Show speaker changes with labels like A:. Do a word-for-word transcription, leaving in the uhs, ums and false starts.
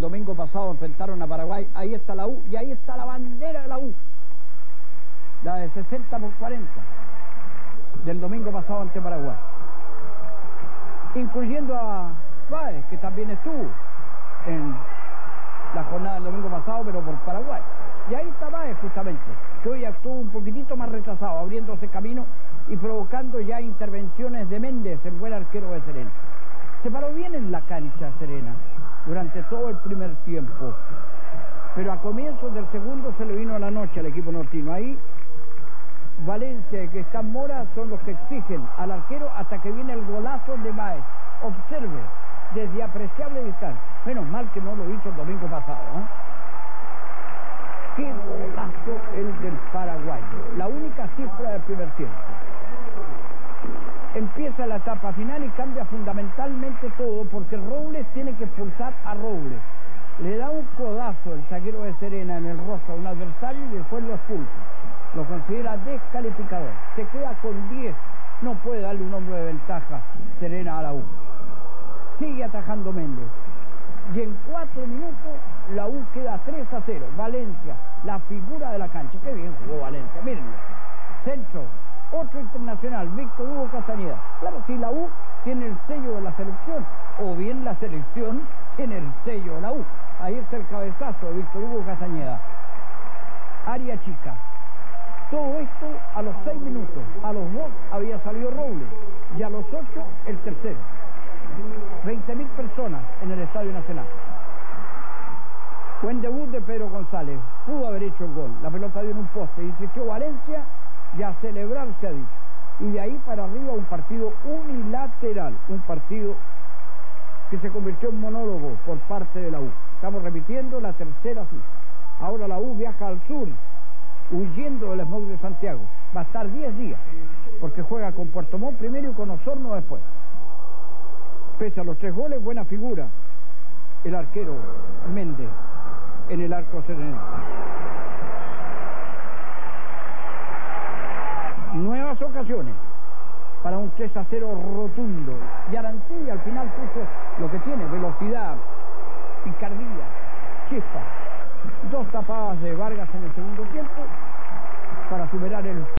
A: domingo pasado enfrentaron a Paraguay. Ahí está la U y ahí está la bandera de la U. La de sesenta por cuarenta del domingo pasado ante Paraguay. Incluyendo a Páez, que también estuvo en la jornada del domingo pasado, pero por Paraguay. Y ahí está Páez justamente, que hoy actuó un poquitito más retrasado, abriéndose camino y provocando ya intervenciones de Méndez, el buen arquero de Serena. Se paró bien en la cancha Serena durante todo el primer tiempo, pero a comienzos del segundo se le vino a la noche al equipo nortino. Ahí Valencia y Cristán Mora son los que exigen al arquero hasta que viene el golazo de Páez. Observe, desde apreciable distancia. Menos mal que no lo hizo el domingo pasado, ¿eh? Qué golazo el del paraguayo. La única cifra del primer tiempo. Empieza la etapa final y cambia fundamentalmente todo porque Robles tiene que expulsar a Robles. Le da un codazo el zaguero de Serena en el rostro a un adversario y después lo expulsa. Lo considera descalificador. Se queda con diez. No puede darle un hombro de ventaja Serena a la U. Sigue atajando Méndez. Y en cuatro minutos la U queda tres a cero. Valencia, la figura de la cancha. Qué bien jugó Valencia. Mírenlo. Centro. Otro internacional, Víctor Hugo Castañeda. Claro, si la U tiene el sello de la selección, o bien la selección tiene el sello de la U. Ahí está el cabezazo de Víctor Hugo Castañeda. Área chica. Todo esto a los seis minutos. A los dos había salido Robles. Y a los ocho el tercero. veinte mil personas en el Estadio Nacional. Buen debut de Pedro González. Pudo haber hecho el gol. La pelota dio en un poste. Insistió Valencia y a celebrar se ha dicho. Y de ahí para arriba un partido unilateral. Un partido que se convirtió en monólogo por parte de la U. Estamos repitiendo la tercera cifra. Ahora la U viaja al sur, huyendo del smog de Santiago. Va a estar diez días, porque juega con Puerto Montt primero y con Osorno después. Pese a los tres goles, buena figura el arquero Méndez en el arco serenense. Nuevas ocasiones para un tres a cero rotundo. Y Arancibia al final puso lo que tiene, velocidad, picardía, chispa. Dos tapadas de Vargas en el segundo tiempo para superar el